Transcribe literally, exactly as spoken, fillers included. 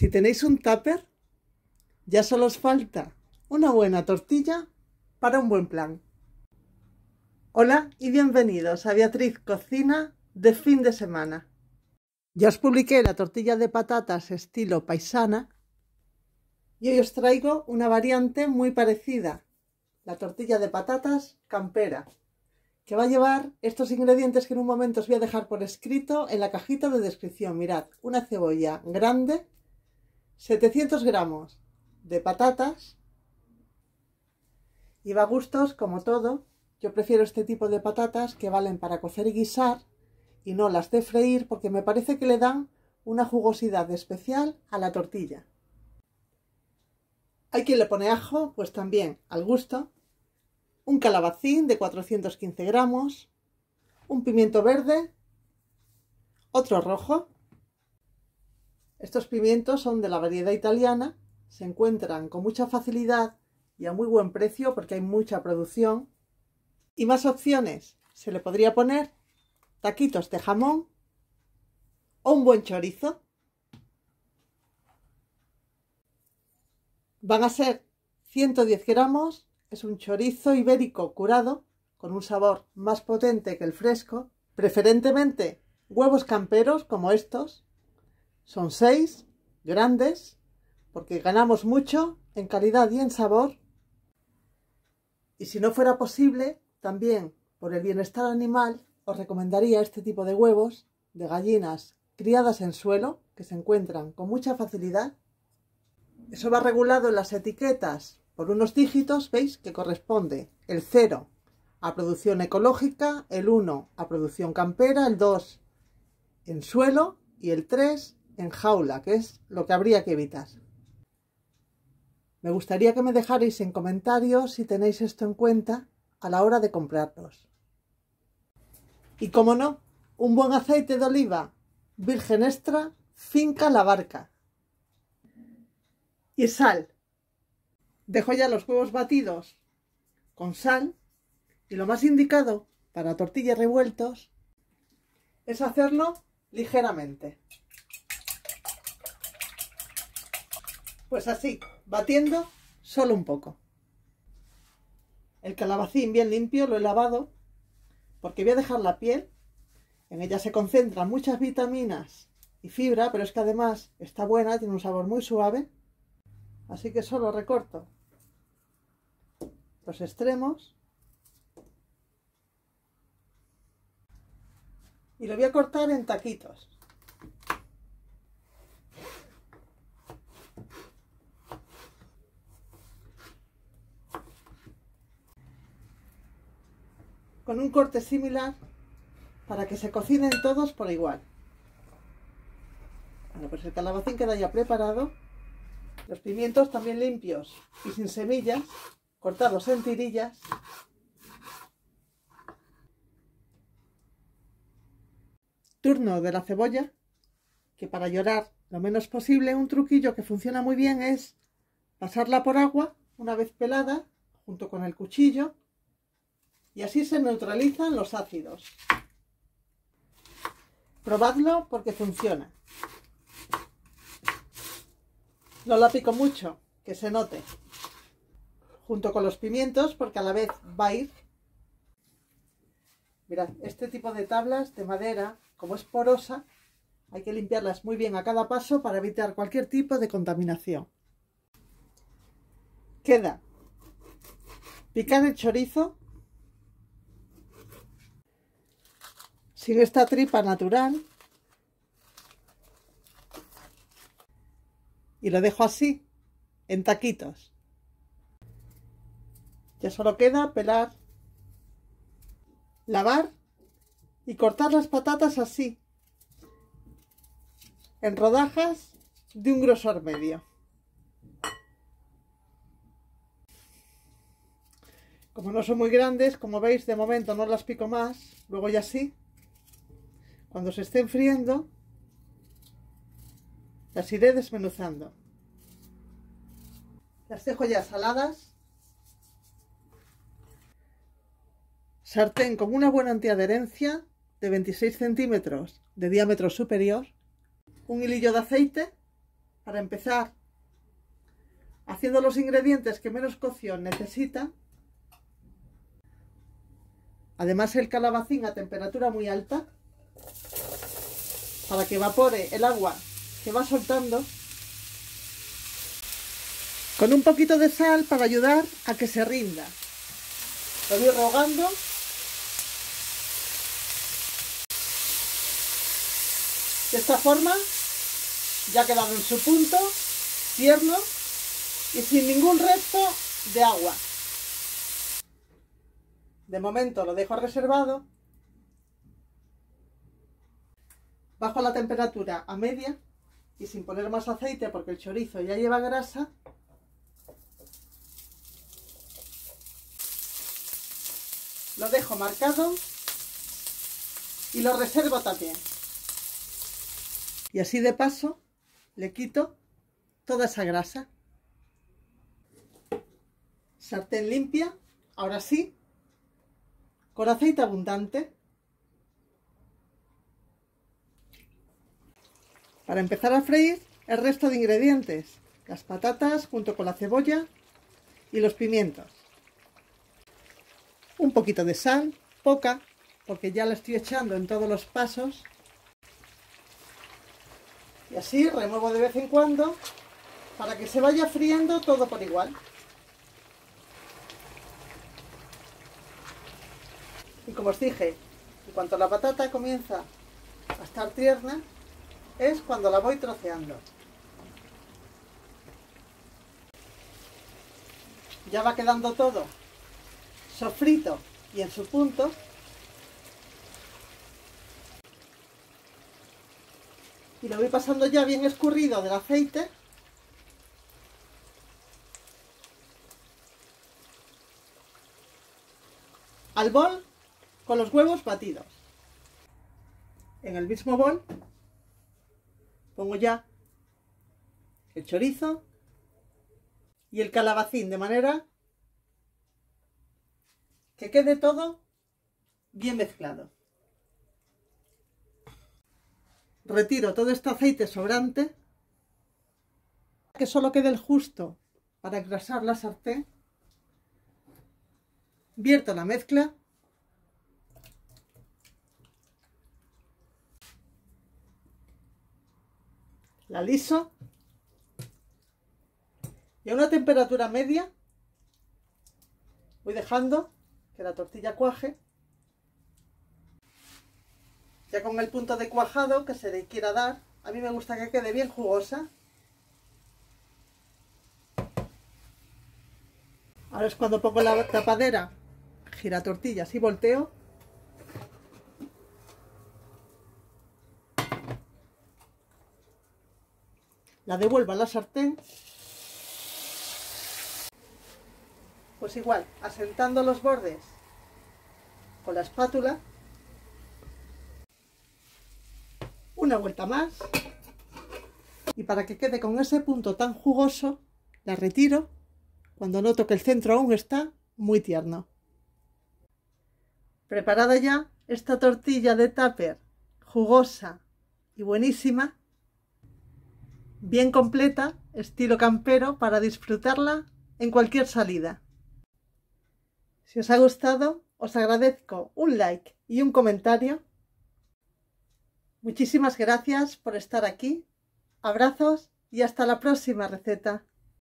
Si tenéis un tupper, ya solo os falta una buena tortilla para un buen plan. Hola y bienvenidos a Beatriz Cocina de fin de semana. Ya os publiqué la tortilla de patatas estilo paisana y hoy os traigo una variante muy parecida, la tortilla de patatas campera, que va a llevar estos ingredientes que en un momento os voy a dejar por escrito en la cajita de descripción. Mirad, una cebolla grande, setecientos gramos de patatas, y va a gustos como todo. Yo prefiero este tipo de patatas que valen para cocer y guisar y no las de freír, porque me parece que le dan una jugosidad especial a la tortilla. Hay quien le pone ajo, pues también al gusto. Un calabacín de cuatrocientos quince gramos, un pimiento verde, otro rojo. Estos pimientos son de la variedad italiana, se encuentran con mucha facilidad y a muy buen precio porque hay mucha producción. Y más opciones, se le podría poner taquitos de jamón o un buen chorizo. Van a ser ciento diez gramos, es un chorizo ibérico curado con un sabor más potente que el fresco. Preferentemente huevos camperos como estos, son seis, grandes, porque ganamos mucho en calidad y en sabor. Y si no fuera posible, también por el bienestar animal, os recomendaría este tipo de huevos de gallinas criadas en suelo, que se encuentran con mucha facilidad. Eso va regulado en las etiquetas por unos dígitos, veis que corresponde el cero a producción ecológica, el uno a producción campera, el dos en suelo y el tres en jaula, que es lo que habría que evitar. Me gustaría que me dejarais en comentarios si tenéis esto en cuenta a la hora de comprarlos. Y como no, un buen aceite de oliva virgen extra, finca La Barca. Y sal. Dejo ya los huevos batidos con sal, y lo más indicado para tortillas revueltos es hacerlo ligeramente. Pues así, batiendo solo un poco. El calabacín bien limpio lo he lavado porque voy a dejar la piel. En ella se concentran muchas vitaminas y fibra, pero es que además está buena, tiene un sabor muy suave. Así que solo recorto los extremos y lo voy a cortar en taquitos. Con un corte similar para que se cocinen todos por igual. Bueno, pues el calabacín queda ya preparado. Los pimientos también limpios y sin semillas, cortados en tirillas. Turno de la cebolla, que para llorar lo menos posible, un truquillo que funciona muy bien es pasarla por agua una vez pelada junto con el cuchillo, y así se neutralizan los ácidos. Probadlo porque funciona. No la pico mucho, que se note, junto con los pimientos, porque a la vez va a ir. Mirad, este tipo de tablas de madera, como es porosa, hay que limpiarlas muy bien a cada paso para evitar cualquier tipo de contaminación. Queda picar el chorizo sin esta tripa natural y lo dejo así, en taquitos. Ya solo queda pelar, lavar y cortar las patatas así, en rodajas de un grosor medio. Como no son muy grandes, como veis, de momento no las pico más, luego ya sí. Cuando se estén friendo, las iré desmenuzando. Las dejo ya saladas. Sartén con una buena antiadherencia de veintiséis centímetros de diámetro superior. Un hilillo de aceite Para empezar, haciendo los ingredientes que menos cocción necesitan. Además, el calabacín a temperatura muy alta, para que evapore el agua que va soltando, con un poquito de sal para ayudar a que se rinda. Lo voy rehogando. De esta forma ya ha quedado en su punto, tierno y sin ningún resto de agua. De momento lo dejo reservado. Bajo la temperatura a media y sin poner más aceite porque el chorizo ya lleva grasa. Lo dejo marcado y lo reservo también. Y así de paso le quito toda esa grasa. Sartén limpia, ahora sí, con aceite abundante. Para empezar a freír el resto de ingredientes, las patatas junto con la cebolla y los pimientos. Un poquito de sal, poca, porque ya la estoy echando en todos los pasos. Y así remuevo de vez en cuando para que se vaya friendo todo por igual. Y como os dije, en cuanto la patata comienza a estar tierna, es cuando la voy troceando. Ya va quedando todo sofrito y en su punto. Y lo voy pasando ya bien escurrido del aceite. Al bol con los huevos batidos. En el mismo bol pongo ya el chorizo y el calabacín, de manera que quede todo bien mezclado. Retiro todo este aceite sobrante, que solo quede el justo para engrasar la sartén. Vierto la mezcla. La aliso. Y a una temperatura media voy dejando que la tortilla cuaje. Ya con el punto de cuajado que se le quiera dar, a mí me gusta que quede bien jugosa. Ahora es cuando pongo la tapadera, gira tortillas y volteo. La devuelvo a la sartén. Pues igual, asentando los bordes con la espátula. Una vuelta más. Y para que quede con ese punto tan jugoso, la retiro cuando noto que el centro aún está muy tierno. Preparada ya esta tortilla de tupper, jugosa y buenísima, bien completa, estilo campero, para disfrutarla en cualquier salida. Si os ha gustado, os agradezco un like y un comentario. Muchísimas gracias por estar aquí. Abrazos y hasta la próxima receta.